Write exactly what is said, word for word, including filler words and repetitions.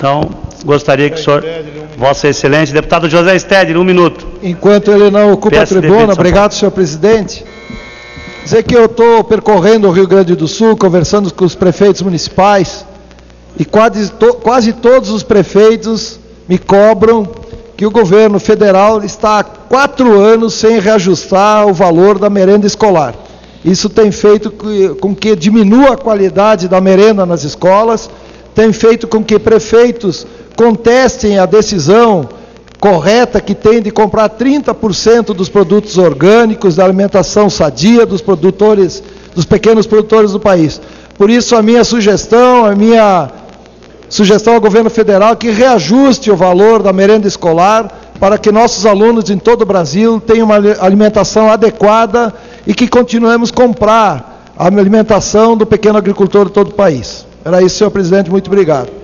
Então, gostaria que o senhor, Vossa Excelência, deputado José Stedley, um minuto. Enquanto ele não ocupa a tribuna, obrigado, senhor presidente. Dizer que eu estou percorrendo o Rio Grande do Sul, conversando com os prefeitos municipais, e quase, to, quase todos os prefeitos me cobram que o governo federal está há quatro anos sem reajustar o valor da merenda escolar. Isso tem feito com que diminua a qualidade da merenda nas escolas, tem feito com que prefeitos contestem a decisão correta que tem de comprar trinta por cento dos produtos orgânicos, da alimentação sadia dos produtores, dos pequenos produtores do país. Por isso a minha sugestão, a minha sugestão ao governo federal que reajuste o valor da merenda escolar para que nossos alunos em todo o Brasil tenham uma alimentação adequada e que continuemos a comprar a alimentação do pequeno agricultor de todo o país. Era isso, senhor presidente, muito obrigado.